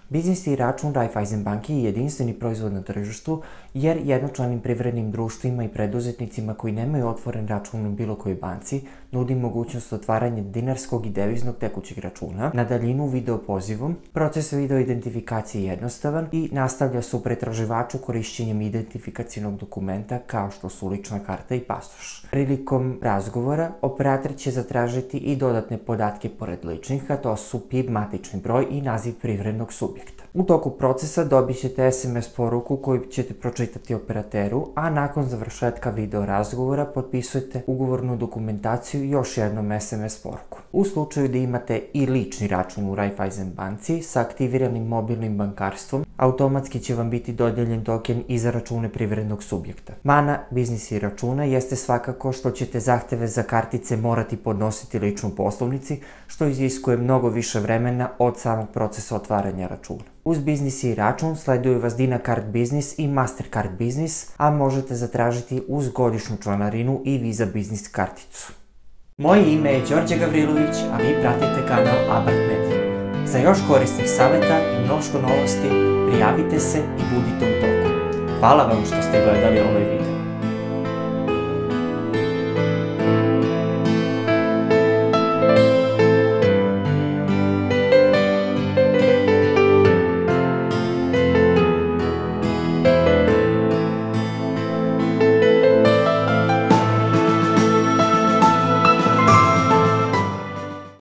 Biznis i račun Raiffeisen banke je jedinstveni proizvod na tržištu jer jednočlanim privrednim društvima i preduzetnicima koji nemaju otvoren račun u bilo kojoj banci nudi mogućnost otvaranja dinarskog i deviznog tekućeg računa na daljinu video pozivom. Proces video identifikacije je jednostavan i nastavlja se u pretraživaču korišćenjem identifikacijnog dokumenta kao što su lična karta i pasoš. Prilikom razgovora operator će zatražiti i dodatne podatke pored ličnih, a to su PIB, matični broj i naziv privrednog subjekta. U toku procesa dobit ćete SMS poruku koju ćete pročitati operateru, a nakon završetka video razgovora potpisujete ugovornu dokumentaciju i još jednom SMS poruku. U slučaju da imate i lični račun u Raiffeisen banci sa aktiviranim mobilnim bankarstvom, automatski će vam biti dodijeljen token i za račune privrednog subjekta. Mana biznis i računa jeste svakako što ćete zahteve za kartice morati podnositi lično u poslovnici, što iziskuje mnogo više vremena od samog procesa otvaranja računa. Uz biznis i račun sleduju vas Dinacard Biznis i Mastercard Biznis, a možete zatražiti uz godišnju članarinu i Visa Biznis karticu. Moje ime je Đorđe Gavrilović, a vi pratite kanal Abart Media. Za još korisnih savjeta i mnoštvo novosti, prijavite se i budite u toku. Hvala vam što ste gledali ovaj video.